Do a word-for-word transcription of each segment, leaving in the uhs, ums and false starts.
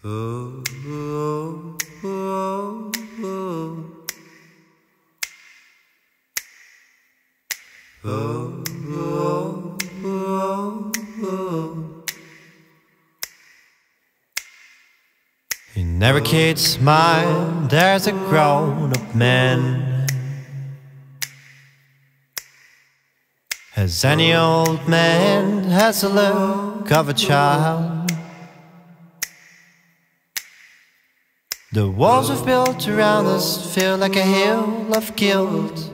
Oh, oh, oh, oh. Oh, oh, oh, oh. In every kid's mind there's a grown-up man, as any old man has the look of a child. The walls we've built around us feel like a hill of guilt.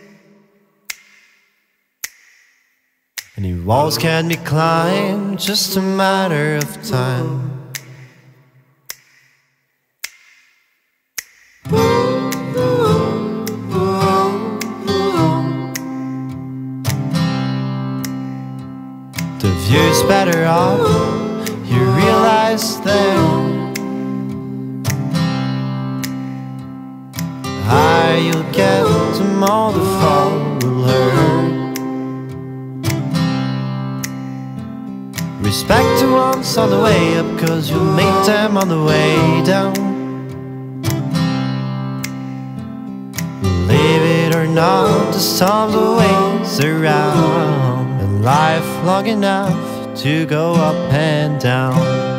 Any walls can be climbed, just a matter of time. The view's better off, you realize that higher you'll get, the more the fall will hurt. Respect the ones on the way up, cause you'll meet them on the way down. Believe it or not, the storms always around, and life long enough to go up and down.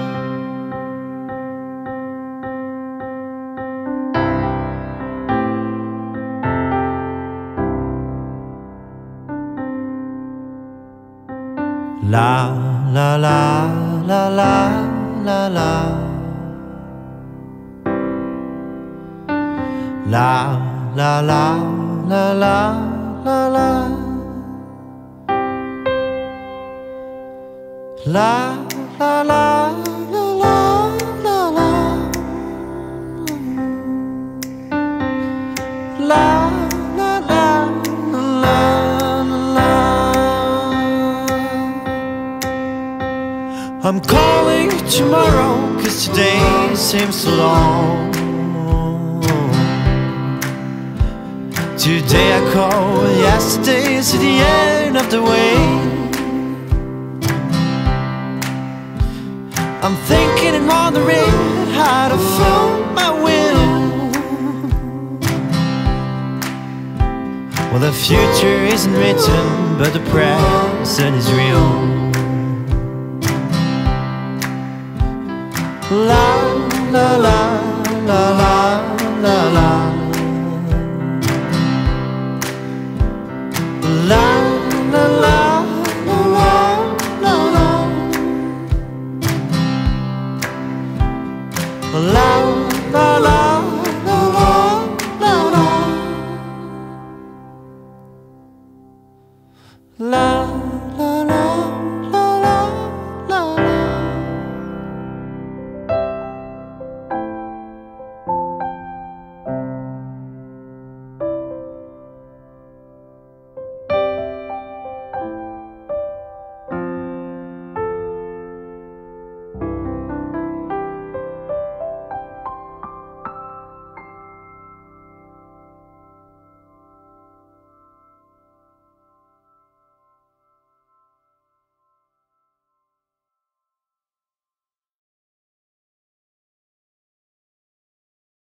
La la la la la la la La la la la la la la La la la la la la La la la I'm calling tomorrow, cause today seems so long. Today I call, yesterday's at the end of the way. I'm thinking and wondering how to fill my will. Well, the future isn't written, but the present is real. La la la la la la la La la la la la la La la la la la la